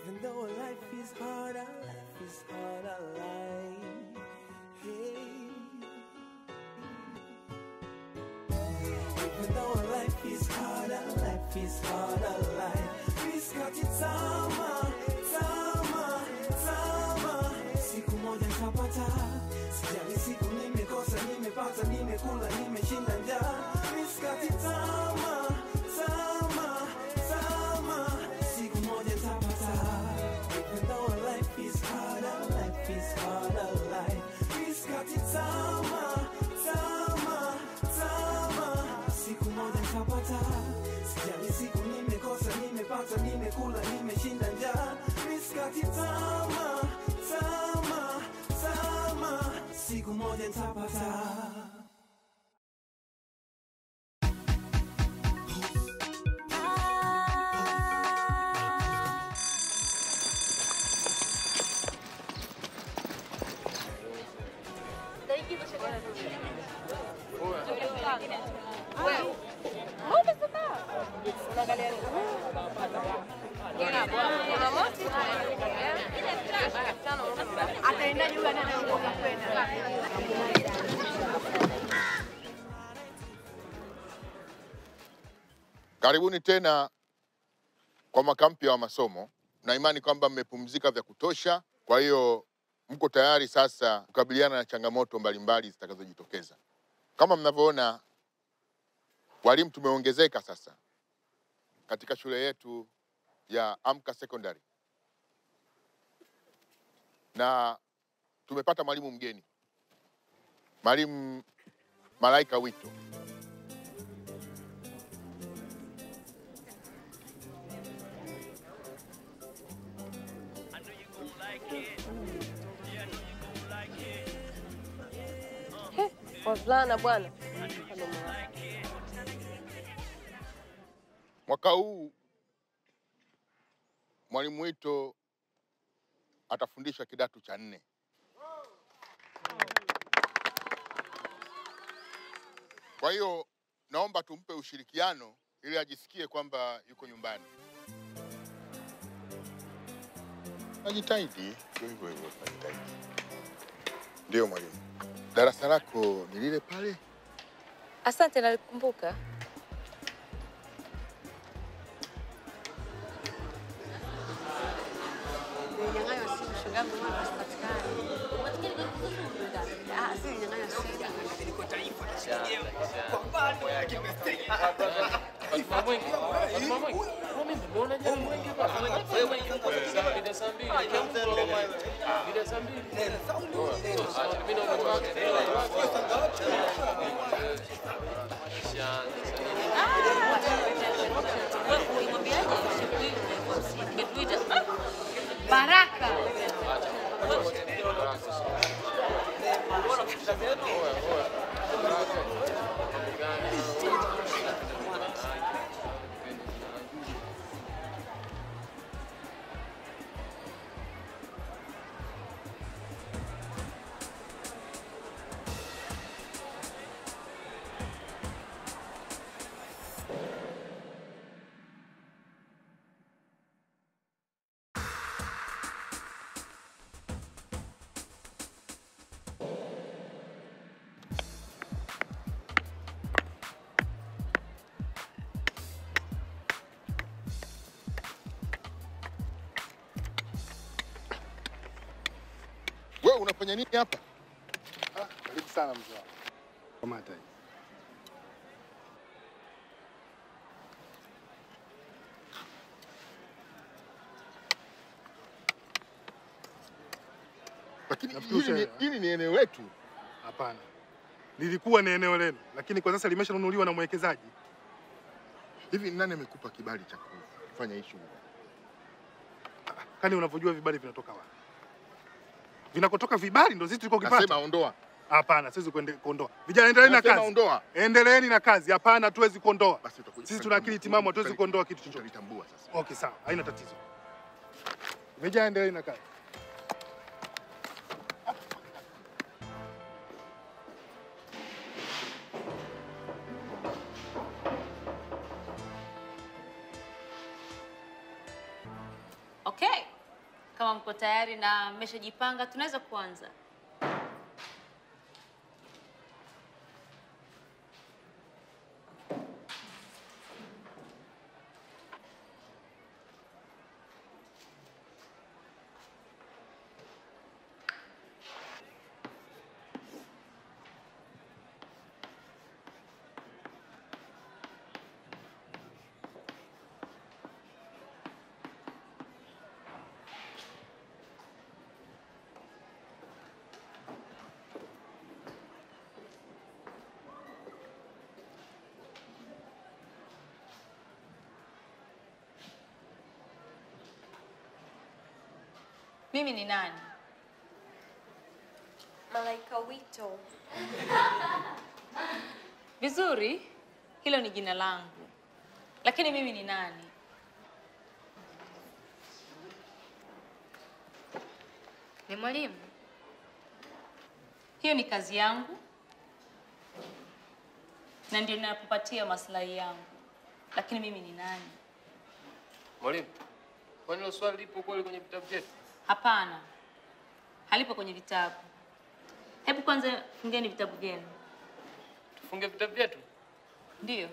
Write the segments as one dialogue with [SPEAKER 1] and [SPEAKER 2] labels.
[SPEAKER 1] Even though life is hard, life hey. Even though life is hard, please cut it tama. Siku moja nitapata, sijali siku nimekosa, nimepata, nimekula, nimeshinda njaa. Please cut it tama. Siku moja nitapata. Even though life is hard, please cut it tama. Siku moja nitapata, sijali siku nimekosa, nimepata, nimekula, nimeshinda njaa. Please cut it tama. Siku moja nitapata.
[SPEAKER 2] Karibuni tena kwa mwaka mpya wa masomo. Na imani kwamba mmepumzika vya kutosha. Kwa hiyo mko tayari sasa kukabiliana na changamoto mbalimbali zitakazojitokeza. Kama mnavyoona, walimu tumeongezeka sasa katika shule yetu ya Amka Secondary. Na tumepata mwalimu mgeni. Mwalimu Malaika Wito.
[SPEAKER 3] Wavulana bwana.
[SPEAKER 2] Mwaka huu mwalimu Wito atafundisha kidato cha 4. Kwa hiyo naomba tumpe ushirikiano ili ajisikie kwamba yuko nyumbani. Ajitahidi, hivyo ajitahidi. Ndio mwalimu. Darasa lako ni lile pale?
[SPEAKER 3] Asante, nalikumbuka.
[SPEAKER 4] Baraka.
[SPEAKER 2] Wewe unafanya nini hapa?
[SPEAKER 5] Karibu sana mzee wangu. Kama hata.
[SPEAKER 2] Lakini hili ni eneo letu.
[SPEAKER 5] Hapana. Lilikuwa ni eneo lenu, lakini kwa sasa limeshanunuliwa na mwekezaji.
[SPEAKER 2] Hivi nani amekupa kibali cha kufanya hii shughuli?
[SPEAKER 5] Kani unavyojua vibali vinatoka wapi? Vinakotoka vibali ndio sisi tuliko kipata.
[SPEAKER 2] Nasema ondoa.
[SPEAKER 5] Hapana, siwezi kuondoa. Vijana endeleeni na kazi.
[SPEAKER 2] Ondoa.
[SPEAKER 5] Endeleeni na kazi. Hapana, tuwezi kuondoa.
[SPEAKER 2] Basi utakuja.
[SPEAKER 5] Sisi tuna akili timamu, hatuwezi kuondoa kitu chochote.
[SPEAKER 2] Tutalitambua sasa.
[SPEAKER 5] Okay, sawa. Haina tatizo. Vijana endeleeni na kazi.
[SPEAKER 4] Okay.
[SPEAKER 3] Kama mko tayari na mmeshajipanga, tunaweza kuanza. Mimi ni nani?
[SPEAKER 4] Malaika Wito.
[SPEAKER 3] Vizuri, hilo ni jina langu. Lakini mimi ni nani?
[SPEAKER 6] Ni mwalimu.
[SPEAKER 3] Hiyo ni kazi yangu. Na ndio ninapopatia maslahi yangu. Lakini mimi ni nani?
[SPEAKER 7] Mwalimu, kwani hilo swali lipo kweli kwenye vitabu vyetu?
[SPEAKER 3] Hapana. Halipo kwenye vitabu. Hebu kwanza fungeni vitabu vyenu.
[SPEAKER 7] Tufunge vitabu vyetu?
[SPEAKER 3] Ndio.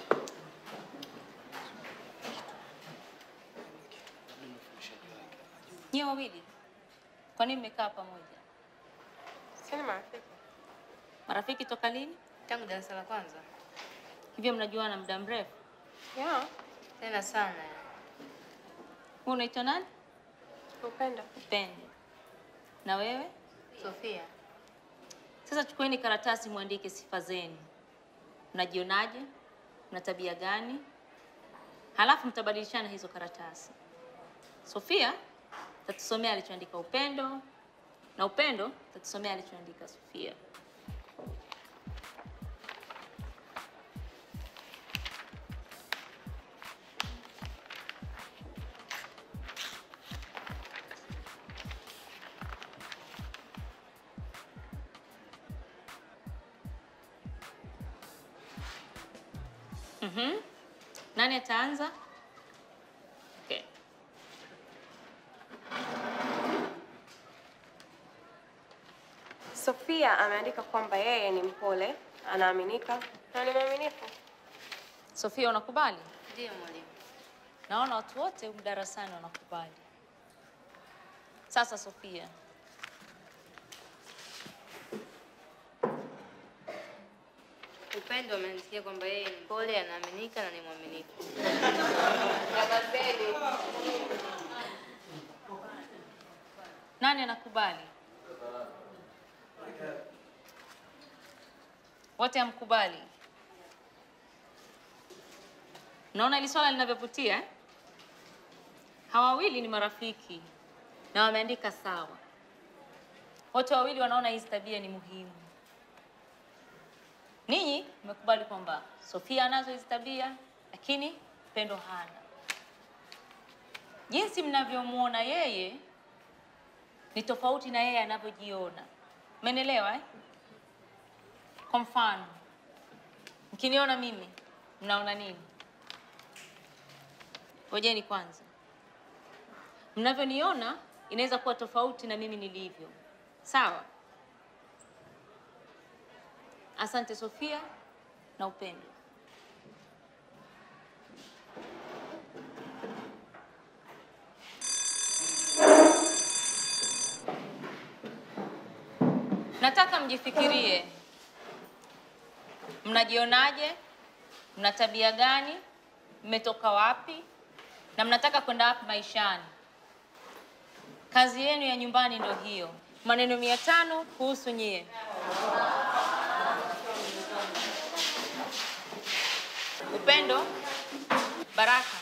[SPEAKER 3] Nyie wawili, kwa nini mmekaa pamoja?
[SPEAKER 4] Sina marafiki.
[SPEAKER 3] Marafiki toka lini?
[SPEAKER 6] Tangu darasa la kwanza.
[SPEAKER 3] Hivyo mnajuana muda mrefu?
[SPEAKER 4] Yeah.
[SPEAKER 6] Tena sana.
[SPEAKER 3] Wewe unaitwa nani?
[SPEAKER 4] Upendo.
[SPEAKER 3] Upendo. Na wewe?
[SPEAKER 6] Sofia.
[SPEAKER 3] Sasa chukueni karatasi muandike sifa zenu. Mnajionaje? Mna tabia gani? Halafu mtabadilishana hizo karatasi. Sofia tatusomea alichoandika Upendo, na Upendo tatusomea alichoandika Sofia. Nani ataanza? Okay.
[SPEAKER 4] Sofia ameandika kwamba yeye ni mpole, anaaminika na ni mwaminifu.
[SPEAKER 3] Sofia, unakubali?
[SPEAKER 6] Ndiyo mwalimu.
[SPEAKER 3] Naona watu wote humu darasani wanakubali. Sasa Sofia,
[SPEAKER 6] Upendo ameandikia kwamba yeye ni mpole, anaaminika na ni mwaminifu.
[SPEAKER 3] nani anakubali? Wote hamkubali? Naona hili swala linavyovutia eh? Hawa wawili ni marafiki na wameandika sawa. Wote wawili wanaona hizi tabia ni muhimu. Ninyi mmekubali kwamba Sofia anazo hizi tabia, lakini Upendo hana. Jinsi mnavyomuona yeye ni tofauti na yeye anavyojiona. Mmenielewa eh? Kwa mfano, mkiniona mimi, mnaona nini? Ngojeni kwanza. Mnavyoniona inaweza kuwa tofauti na mimi nilivyo. Sawa? Asante Sofia na Upendo. Nataka mjifikirie. Mnajionaje? Mna tabia gani? Mmetoka wapi? Na mnataka kwenda wapi maishani? Kazi yenu ya nyumbani ndio hiyo. Maneno 500 kuhusu nyie. Upendo, Baraka.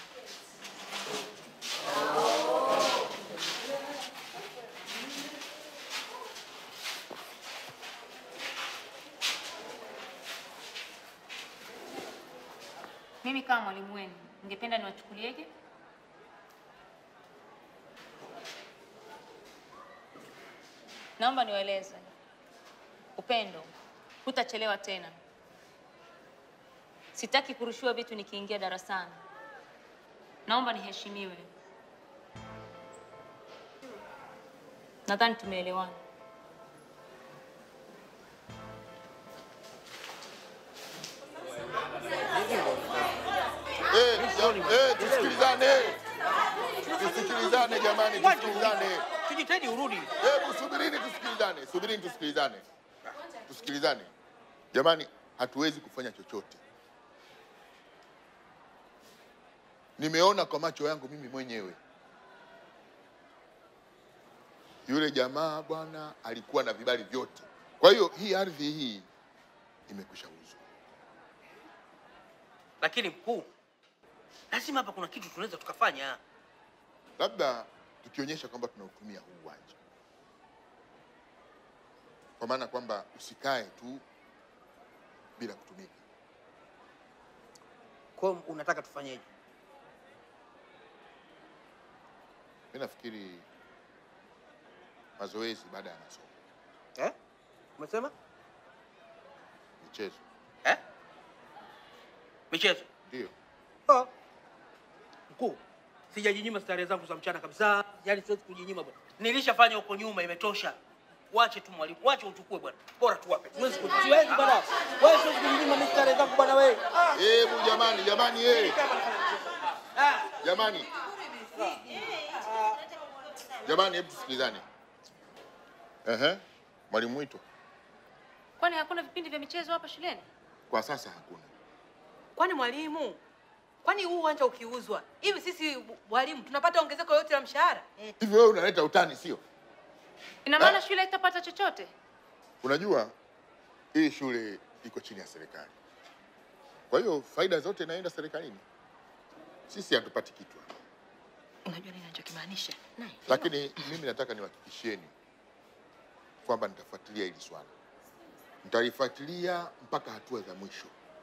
[SPEAKER 3] Mimi kama mwalimu wenu, ningependa niwachukulieje? Naomba niwaeleze. Upendo, hutachelewa tena. Sitaki kurushiwa vitu nikiingia darasani. Naomba niheshimiwe. Nadhani tumeelewana.
[SPEAKER 2] Tusikilizane. Tusikilizane jamani, tusikilizane.
[SPEAKER 8] Tujitahidi urudi.
[SPEAKER 2] Hebu subirini tusikilizane. Subirini tusikilizane. Tusikilizane. Jamani, hatuwezi kufanya chochote. Nimeona kwa macho yangu mimi mwenyewe. Yule jamaa bwana alikuwa na vibali vyote. Kwa hiyo hii ardhi hii imekwishauzwa.
[SPEAKER 8] Lakini mkuu, lazima hapa kuna kitu tunaweza tukafanya.
[SPEAKER 2] Labda tukionyesha kwamba tunautumia huu uwanja. Kwa maana kwamba usikae tu bila kutumika.
[SPEAKER 8] Kwa unataka tufanyeje?
[SPEAKER 2] Mimi nafikiri mazoezi baada ya masomo.
[SPEAKER 8] Umesema?
[SPEAKER 2] Michezo.
[SPEAKER 8] Michezo?
[SPEAKER 2] Ndio.
[SPEAKER 8] Mkuu, sijajinyima starehe zangu za mchana kabisa. Yaani siwezi kujinyima bwana. Nilishafanya huko nyuma, imetosha. Wache tu mwalimu, wache uchukue bwana. Bora tuwape. Siwezi bwana. Wewe siwezi kujinyima mimi starehe zangu bwana wewe.
[SPEAKER 2] Hebu jamani. Jamani, hebu tusikilizane. Mwalimu Mwito.
[SPEAKER 3] Kwani hakuna vipindi vya michezo hapa shuleni?
[SPEAKER 2] Kwa sasa hakuna.
[SPEAKER 9] Kwani mwalimu? Kwani huu uwanja ukiuzwa, hivi sisi walimu tunapata ongezeko yote la mshahara?
[SPEAKER 2] Hivi wewe unaleta utani sio?
[SPEAKER 3] Ina maana shule itapata chochote?
[SPEAKER 2] Unajua hii shule iko chini ya serikali. Kwa hiyo faida zote inaenda serikalini. Sisi hatupati kitu.
[SPEAKER 9] Unajua nini ninachokimaanisha?
[SPEAKER 2] Lakini mimi nataka niwahakikishieni kwamba nitafuatilia hili swala. Nitalifuatilia mpaka hatua za mwisho.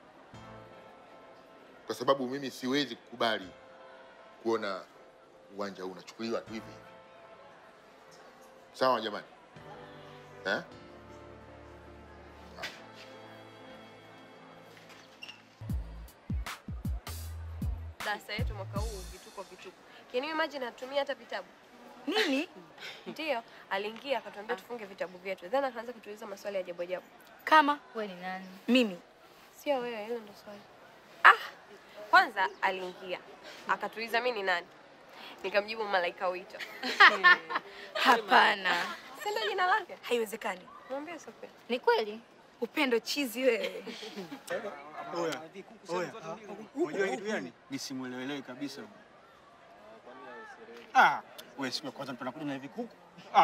[SPEAKER 2] Kwa sababu mimi siwezi kukubali kuona uwanja huu unachukuliwa tu hivi. Sawa jamani?
[SPEAKER 4] Darasa yetu mwaka huu vituko. Can you imagine natumia hata vitabu?
[SPEAKER 9] Nini?
[SPEAKER 4] Ndio, aliingia akatuambia tufunge vitabu vyetu. Then akaanza kutuuliza maswali ya ajabu.
[SPEAKER 9] Kama
[SPEAKER 3] Wewe ni nani?
[SPEAKER 9] mimi.
[SPEAKER 4] Sio wewe, hilo ndo swali. Kwanza aliingia akatuuliza mimi ni nani. Nikamjibu Malaika Wito.
[SPEAKER 9] Hapana.
[SPEAKER 4] Si ndio jina lake?
[SPEAKER 9] Haiwezekani.
[SPEAKER 4] Mwambie Sofia.
[SPEAKER 3] Ni kweli?
[SPEAKER 9] Upendo chizi wewe.
[SPEAKER 10] Oya. Unajua kitu gani? Nisimuelewelewe kabisa. Wewe siku kwanza mtu anakuja na hivi kuku.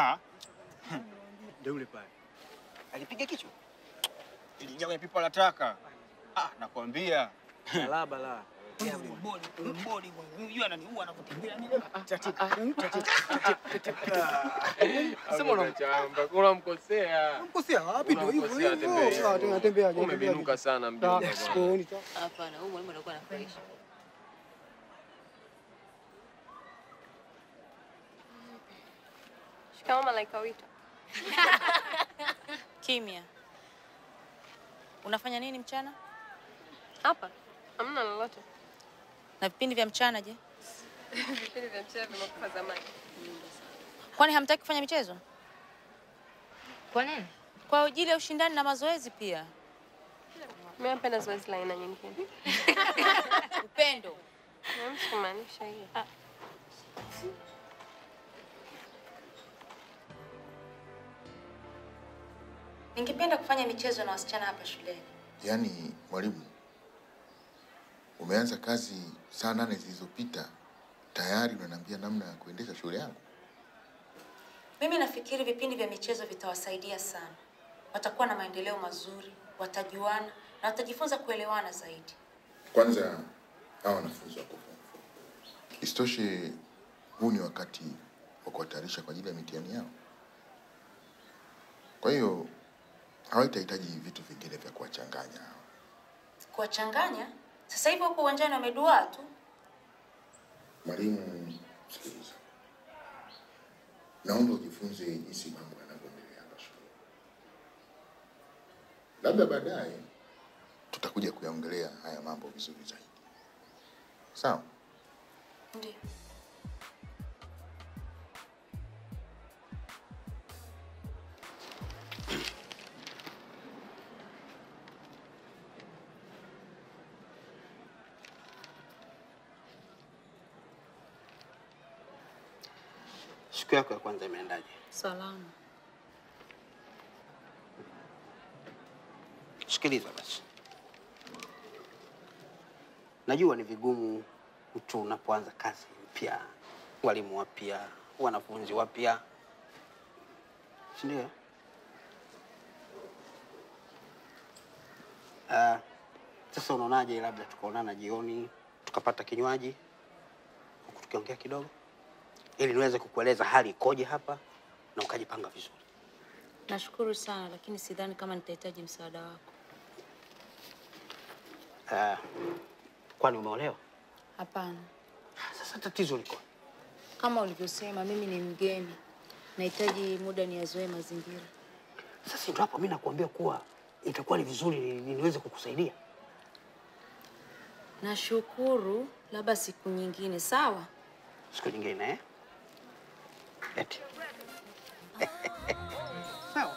[SPEAKER 10] Ndio yule pale. Alipiga kichwa. Ilijaa kwenye pipa la taka. Nakwambia. Bala. Bodi. Unajua ananiua anapokimbia nini?
[SPEAKER 7] Sema unamkosea.
[SPEAKER 10] Unamkosea wapi ndio hivyo? Tunatembeaje?
[SPEAKER 7] Umebinuka sana mjomba.
[SPEAKER 3] Hapana, huyu mwalimu anakuwa anafurahisha.
[SPEAKER 4] Shikamoo Malaika Wito.
[SPEAKER 3] Kimya. Unafanya nini mchana?
[SPEAKER 4] Hapa hamna lolote.
[SPEAKER 3] Na vipindi vya mchana je?
[SPEAKER 4] Vipindi vya mchana vimekufa zamani.
[SPEAKER 3] Kwani hamtaki kufanya michezo?
[SPEAKER 6] Kwa nini?
[SPEAKER 3] Kwa ajili ya ushindani na mazoezi pia.
[SPEAKER 4] Mimi napenda zoezi la aina nyingine.
[SPEAKER 3] Upendo.
[SPEAKER 4] Mimi simaanisha hiyo.
[SPEAKER 3] Ningependa kufanya michezo na wasichana hapa shuleni.
[SPEAKER 2] Yaani mwalimu, umeanza kazi saa 8 zilizopita, tayari unaniambia namna ya kuendesha shule yangu?
[SPEAKER 3] Mimi nafikiri vipindi vya michezo vitawasaidia sana. Watakuwa na maendeleo mazuri, watajuana na watajifunza kuelewana zaidi.
[SPEAKER 2] Kwanza hawa wanafunzi wako form 4. Isitoshe huu ni wakati wa kuwatayarisha kwa ajili ya mitihani yao. Kwa hiyo hawatahitaji vitu vingine vya kuwachanganya.
[SPEAKER 3] Kuwachanganya? Sasa hivi wako uwanjani wameduaa tu.
[SPEAKER 2] Mwalimu, sikiliza. Naomba ujifunze jinsi mambo yanavyoendelea hapa shule. Labda baadaye tutakuja kuyaongelea haya mambo vizuri zaidi. Sawa?
[SPEAKER 3] Ndio.
[SPEAKER 10] Siku yako ya kwanza imeendaje?
[SPEAKER 3] Salama.
[SPEAKER 10] Sikiliza basi. Najua ni vigumu mtu unapoanza kazi mpya, walimu wapya, wanafunzi wapya. Si ndio? Sasa unaonaje labda tukaonana jioni, tukapata kinywaji, huku tukiongea kidogo, ili niweze kukueleza hali ikoje hapa na ukajipanga vizuri.
[SPEAKER 3] Nashukuru sana, lakini sidhani kama nitahitaji msaada wako.
[SPEAKER 10] Kwani umeolewa?
[SPEAKER 3] Hapana.
[SPEAKER 10] Sasa tatizo liko?
[SPEAKER 3] Kama ulivyosema, mimi ni mgeni. Nahitaji muda niyazoe mazingira.
[SPEAKER 10] Sasa ndio hapo mimi nakuambia kuwa itakuwa ni vizuri niweze kukusaidia.
[SPEAKER 3] Nashukuru, labda siku nyingine, sawa?
[SPEAKER 10] Siku nyingine eti. Sawa.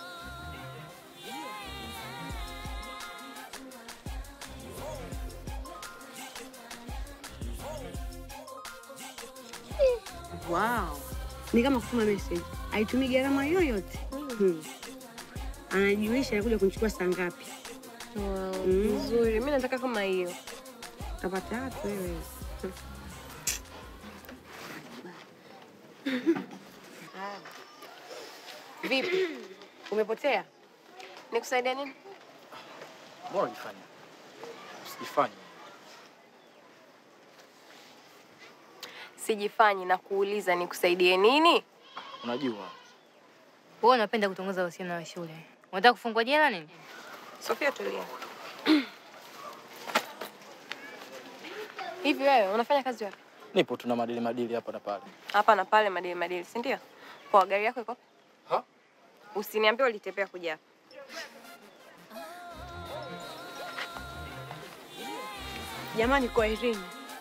[SPEAKER 4] Wow. Ni kama kutuma message. Haitumii gharama yoyote. Anajiulisha anakuja kunichukua saa ngapi. Wow, nzuri. Mimi nataka kama hiyo. Utapata wapi wewe? Vipi? Umepotea? Nikusaidia nini?
[SPEAKER 10] Bora nifanye. Usijifanye.
[SPEAKER 4] Sijifanyi na kuuliza nikusaidie nini?
[SPEAKER 10] Unajua.
[SPEAKER 6] Wewe unapenda kutongoza wasichana wa shule. Unataka kufungwa jela nini?
[SPEAKER 4] Sofia, tulia. Hivi wewe unafanya kazi wapi?
[SPEAKER 10] Nipo tuna madili hapa na pale.
[SPEAKER 4] Hapa na pale madili, si ndio? Kwa gari yako iko wapi?
[SPEAKER 10] Ha?
[SPEAKER 4] Usiniambie ulitembea kuja hapa. Jamani, kwa Irene.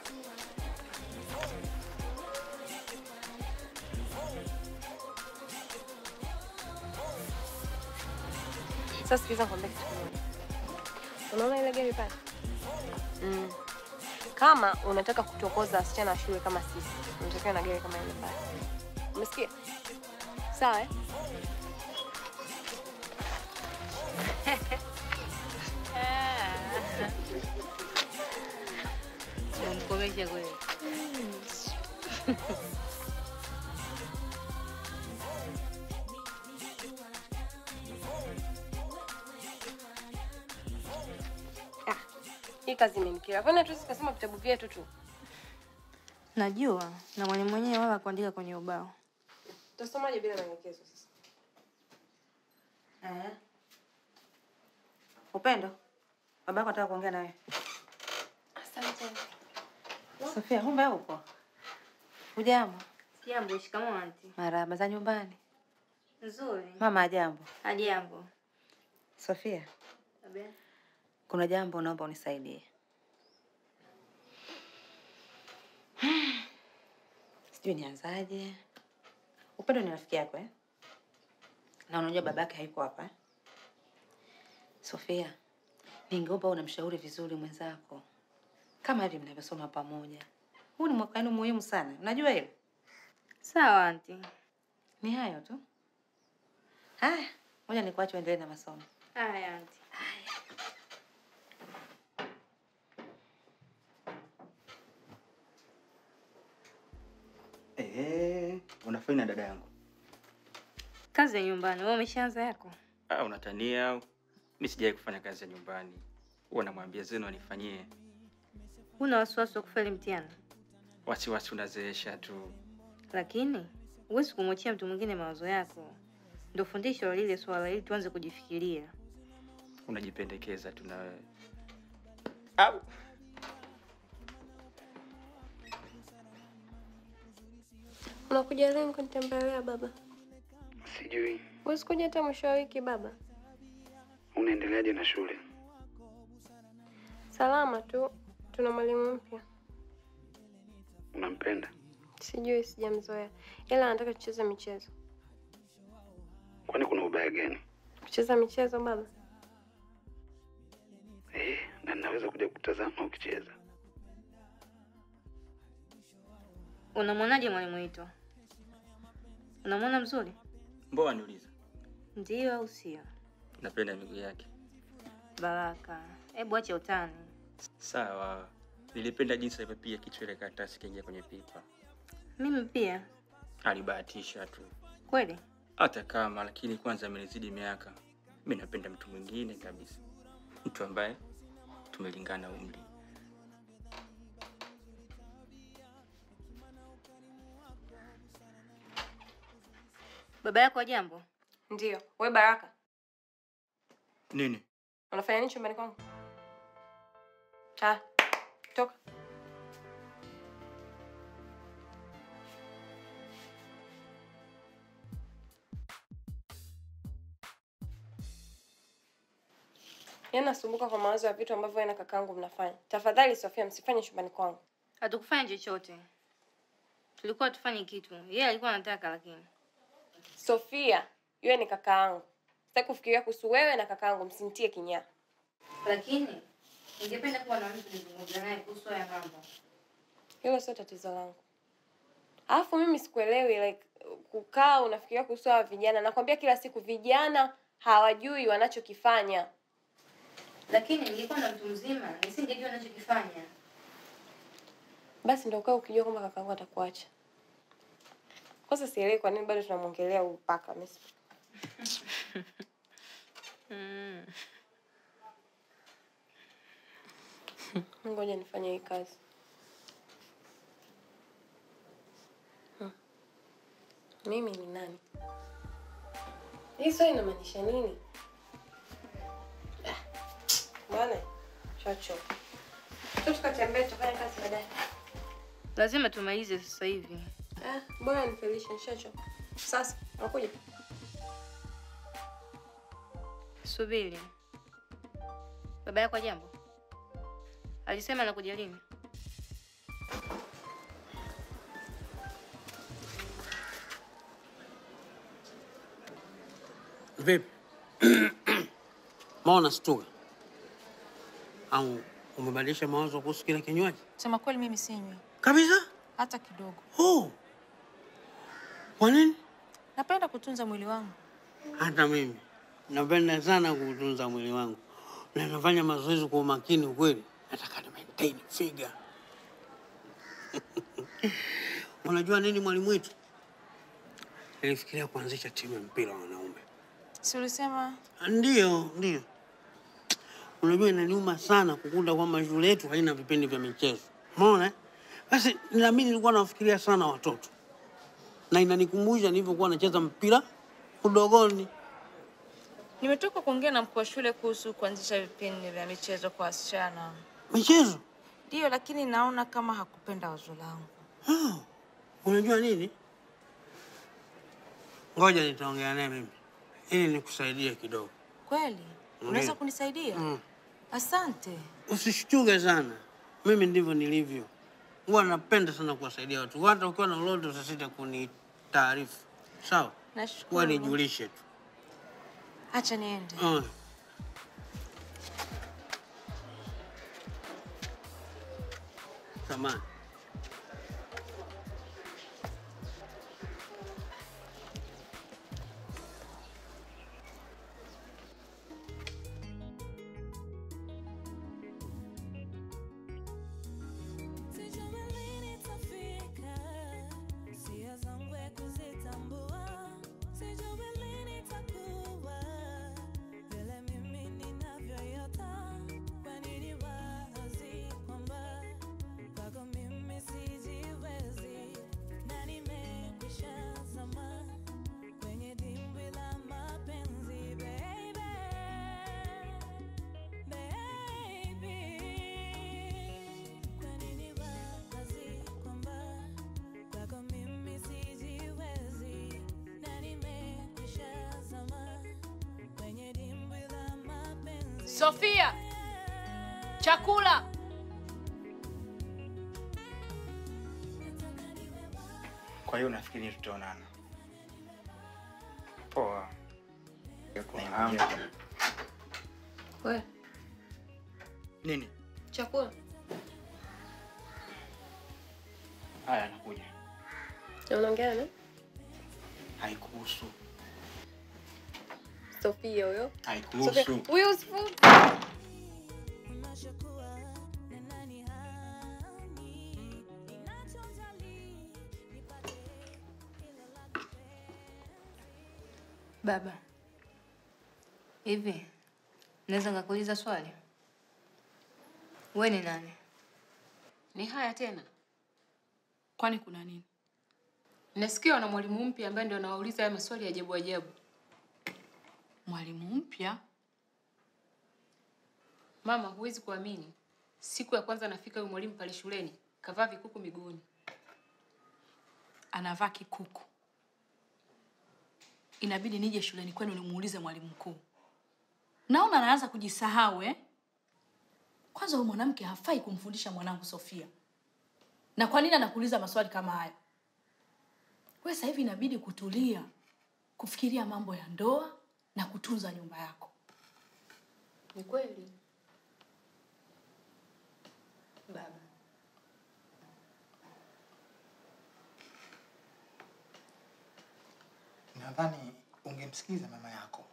[SPEAKER 4] Sasa sikiza kwambia kitu kimoja. Unaona ile gari pale? Kama unataka kutokoza wasichana wa shule kama sisi, unatakiwa na gari kama ile pale. Umesikia? Sawa eh?
[SPEAKER 6] Mkomesha kweli.
[SPEAKER 4] Hii kazi imenikera. Kwani tu sikasema vitabu vyetu tu.
[SPEAKER 6] Najua, na mwalimu mwenyewe wala kuandika kwenye ubao.
[SPEAKER 4] Utasomaje bila maelekezo sasa?
[SPEAKER 9] Upendo, babako anataka kuongea na wewe.
[SPEAKER 4] Asante.
[SPEAKER 9] Sofia, kumbe upo? Hujambo?
[SPEAKER 6] Jambo, shikamoo aunti.
[SPEAKER 9] Marahaba, za nyumbani?
[SPEAKER 6] Nzuri.
[SPEAKER 9] Mama hajambo?
[SPEAKER 6] Hajambo.
[SPEAKER 9] Sofia,
[SPEAKER 6] Abe.
[SPEAKER 9] kuna jambo naomba unisaidie. Sijui nianzaje. Upendo ni rafiki yako na unajua babake hayuko hapa. Sofia, ningeomba unamshauri vizuri mwenzako. Kama hivi mnavyosoma pamoja. Huu ni mwaka wenu muhimu sana. Unajua hilo?
[SPEAKER 6] Sawa aunti.
[SPEAKER 9] Ni hayo tu. Haya, ngoja nikuache uendelee na masomo.
[SPEAKER 6] Haya aunti.
[SPEAKER 10] Unafanya dada yangu?
[SPEAKER 6] Kazi ya nyumbani. Wewe umeshaanza yako?
[SPEAKER 10] Unatania. Mimi sijawahi kufanya kazi ya nyumbani. Huwa namwambia Zeno anifanyie.
[SPEAKER 6] Una wasiwasi wa kufeli mtihani?
[SPEAKER 10] Wasiwasi unazeesha tu.
[SPEAKER 6] Lakini huwezi kumwachia mtu mwingine mawazo yako. Ndio fundisho la lile swala ili tuanze kujifikiria.
[SPEAKER 10] Unajipendekeza tu na wewe. Au.
[SPEAKER 4] Unakuja leo kunitembelea baba?
[SPEAKER 11] Sijui.
[SPEAKER 4] Huwezi kuja hata mwisho wa wiki baba?
[SPEAKER 11] Unaendeleaje na shule?
[SPEAKER 4] Salama tu. Tuna mwalimu mpya.
[SPEAKER 11] Unampenda?
[SPEAKER 4] Sijui, sijamzoea. Ila anataka tucheze michezo.
[SPEAKER 11] Kwani kuna ubaya gani?
[SPEAKER 4] Kucheza michezo baba?
[SPEAKER 11] Na ninaweza kuja kutazama ukicheza.
[SPEAKER 6] Unamwonaje mwalimu wetu? Unamwona mzuri?
[SPEAKER 10] Mbona niuliza?
[SPEAKER 6] Ndio au sio?
[SPEAKER 10] Napenda miguu yake.
[SPEAKER 6] Baraka, hebu acha utani.
[SPEAKER 10] Sawa. Nilipenda jinsi alivyopiga kichwa ile karatasi kaingia kwenye pipa.
[SPEAKER 6] Mimi pia.
[SPEAKER 10] Alibahatisha tu.
[SPEAKER 6] Kweli?
[SPEAKER 10] Hata kama, lakini kwanza amenizidi miaka. Mimi napenda mtu mwingine kabisa. Mtu ambaye tumelingana umri.
[SPEAKER 6] Baba yako Jambo?
[SPEAKER 4] Ndio. Wewe Baraka,
[SPEAKER 10] Nini?
[SPEAKER 4] unafanya nini chumbani kwangu? Toka. Yana nasumbuka kwa mawazo ya vitu ambavyo wewe na kakaangu mnafanya. Tafadhali Sofia, msifanye chumbani kwangu.
[SPEAKER 6] Hatukufanya chochote. Tulikuwa tufanye kitu. Yeye alikuwa anataka lakini.
[SPEAKER 4] Sofia, yeye ni kakaangu. Sitaki kufikiria kuhusu wewe na kakaangu, msintie kinyaa.
[SPEAKER 6] Lakini ningependa kuwa na mtu nizungumze naye kuhusu haya mambo.
[SPEAKER 4] Hilo sio tatizo langu. Alafu mimi sikuelewi like kukaa unafikiria kuhusu hawa vijana. Nakwambia kila siku vijana hawajui wanachokifanya.
[SPEAKER 6] Lakini ningekuwa na mtu mzima, nisingejua anachokifanya.
[SPEAKER 4] Basi ndio ukae ukijua kwamba kakaangu atakuacha. Kwanza sielewi kwa nini bado tunamwongelea upaka mimi. Ngoja nifanye hii kazi. Mimi ni nani? Hii sio inamaanisha nini? Bwana, chacho. Tukatembea tufanye kazi baadaye.
[SPEAKER 6] Lazima tumalize sasa hivi.
[SPEAKER 4] Bora nifelishe chacho. Sasa, unakuja?
[SPEAKER 6] Subiri. Baba yako Jambo? Alisema anakuja lini?
[SPEAKER 12] Vipi? Mbona stuka? Au umebadilisha mawazo kuhusu kile kinywaji?
[SPEAKER 13] Sema kweli mimi sinywi.
[SPEAKER 12] Kabisa?
[SPEAKER 13] Hata kidogo.
[SPEAKER 12] Oh. Kwa nini?
[SPEAKER 13] Napenda kutunza mwili wangu.
[SPEAKER 12] Hata mimi. Napenda sana kutunza mwili wangu. Na nafanya mazoezi kwa umakini kweli. Nataka ni maintain figure. Unajua nini mwalimu wetu? Nilifikiria kuanzisha timu ya mpira wa wanaume.
[SPEAKER 13] Si ulisema?
[SPEAKER 12] Ndio. Unajua inaniuma sana kukuta kwamba shule yetu haina vipindi vya michezo. Umeona? Basi mimi nilikuwa nafikiria sana watoto. Na inanikumbusha nilivyokuwa nacheza mpira udogoni.
[SPEAKER 13] Nimetoka kuongea na mkuu wa shule kuhusu kuanzisha vipindi vya michezo kwa wasichana.
[SPEAKER 12] Michezo?
[SPEAKER 13] Ndio, lakini naona kama hakupenda wazo langu.
[SPEAKER 12] Unajua nini? Ngoja nitaongea naye mimi. Ili nikusaidie kidogo.
[SPEAKER 13] Kweli? Unaweza kunisaidia? Asante.
[SPEAKER 12] Usishtuke sana. Mimi ndivyo nilivyo. Huwa napenda sana kuwasaidia watu. Hata ukiwa na lolote usisite kunitaarifu. Sawa?
[SPEAKER 13] Nashukuru.
[SPEAKER 12] Huwa nijulishe tu.
[SPEAKER 13] Acha niende.
[SPEAKER 12] Samahani.
[SPEAKER 3] Sofia! Chakula!
[SPEAKER 10] Kwa hiyo nafikiri tutaonana. Poa.
[SPEAKER 4] Wewe,
[SPEAKER 10] Nini?
[SPEAKER 4] chakula.
[SPEAKER 10] Haya, nakuja.
[SPEAKER 4] Unaongea na?
[SPEAKER 10] Haikuhusu.
[SPEAKER 4] Sofia huyo.
[SPEAKER 10] Haikuhusu.
[SPEAKER 4] Huyo usifu.
[SPEAKER 6] Baba, hivi naweza ngakuuliza swali? Wewe ni nani?
[SPEAKER 14] Ni haya tena. Kwani kuna nini? Nasikia wana mwalimu mpya ambaye ndio anawauliza haya maswali ya ajabu ajabu. Mwalimu mpya? Mama, huwezi kuamini. Siku ya kwanza nafika yule mwalimu pale shuleni, kavaa vikuku miguuni.
[SPEAKER 15] Anavaa kikuku. Inabidi nije shuleni kwenu nimuulize mwalimu mkuu. Naona anaanza kujisahau Kwanza huyu mwanamke hafai kumfundisha mwanangu Sofia. Na kwa nini anakuuliza maswali kama haya? Wewe sasa hivi inabidi kutulia, kufikiria mambo ya ndoa na kutunza nyumba yako.
[SPEAKER 14] Ni kweli. Baba.
[SPEAKER 10] Nadhani ungemsikiza mama yako.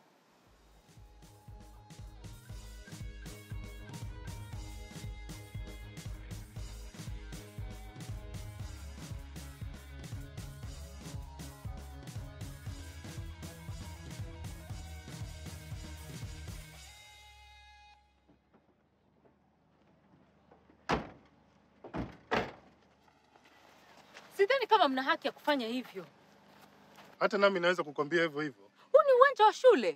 [SPEAKER 3] Sidhani kama mna haki ya kufanya hivyo.
[SPEAKER 5] Hata nami naweza kukwambia hivyo hivyo.
[SPEAKER 3] Huu ni uwanja wa shule.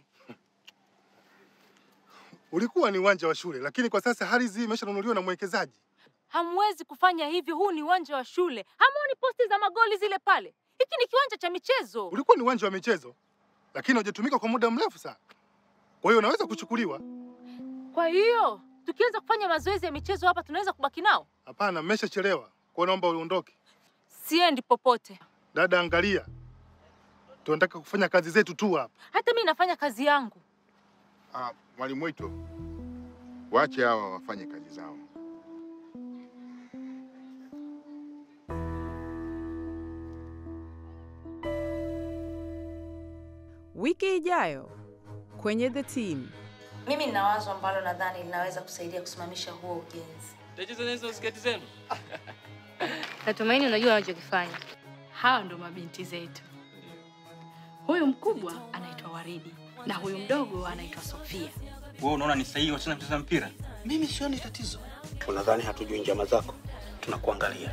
[SPEAKER 5] Ulikuwa ni uwanja wa shule, lakini kwa sasa ardhi imeshanunuliwa na mwekezaji.
[SPEAKER 3] Hamwezi kufanya hivyo, huu ni uwanja wa shule. Hamuoni posti za magoli zile pale? Hiki ni kiwanja cha michezo.
[SPEAKER 5] Ulikuwa ni uwanja wa michezo, lakini hujatumika kwa muda mrefu sana. Kwa hiyo unaweza kuchukuliwa.
[SPEAKER 3] Kwa hiyo, tukianza kufanya mazoezi ya michezo hapa tunaweza kubaki nao?
[SPEAKER 5] Hapana, mmeshachelewa. Kwa naomba uondoke.
[SPEAKER 3] Siendi popote.
[SPEAKER 5] Dada, angalia. Tunataka kufanya kazi zetu tu hapa.
[SPEAKER 3] Hata mimi nafanya kazi yangu.
[SPEAKER 2] Mwalimu wetu, waache hawa wafanye kazi zao.
[SPEAKER 16] Wiki ijayo kwenye The Team.
[SPEAKER 9] Mimi nina wazo ambalo nadhani linaweza kusaidia kusimamisha huo ujenzi.
[SPEAKER 7] Tatizo hizo sketi zenu.
[SPEAKER 6] Natumaini unajua unachokifanya.
[SPEAKER 15] Hawa ndo mabinti zetu. Huyu mkubwa anaitwa Waridi na huyu mdogo anaitwa Sofia.
[SPEAKER 10] Wewe unaona ni sahihi wasichana kucheza mpira? Mimi sioni tatizo. Unadhani hatujui njama zako? Tunakuangalia.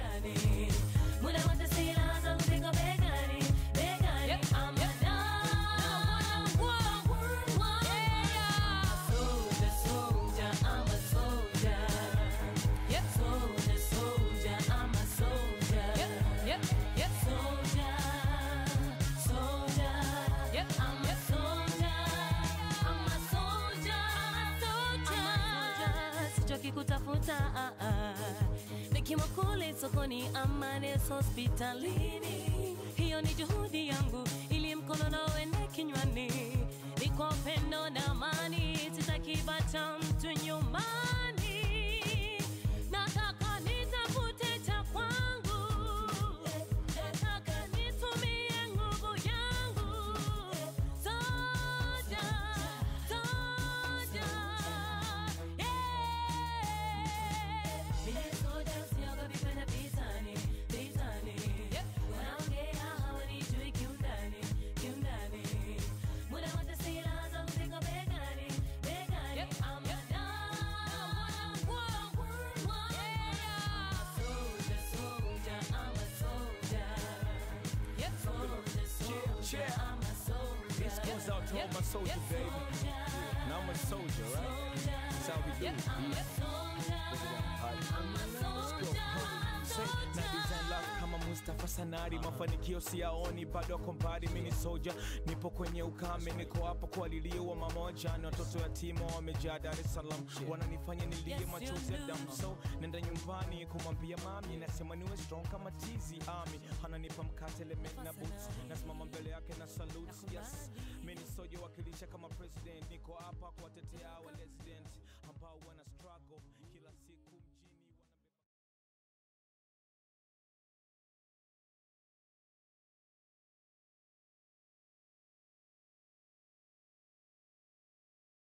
[SPEAKER 17] Nikiwa kule sokoni ama hospitalini, hiyo ni juhudi yangu ili mkono na uende kinywani. Ni kwa upendo na amani, sitaki bata mtu nyumbani. Nataka nitafute cha kwangu, nataka nitumie nguvu yangu. Soja, soja,
[SPEAKER 18] This goes out to all my soldiers, baby. Now I'm a soldier, right? That's how we do it. Na design love kama Mustafa Sanari, mafanikio siyaoni bado kompari. Mimi ni soldier, nipo kwenye ukame, niko hapa kwa lilio wa mamoja na watoto yatima wamejaa Dar es Salaam, wananifanya nilie machozi ya damu. So nenda nyumbani kumwambia mami, nasema niwe strong kama Tizi Army, ananipa mkate lemon na boots, nasimama mbele yake na salute. Yes, mimi ni soldier wakilisha kama president, niko hapa kuwatetea wa resident ambao wana struggle.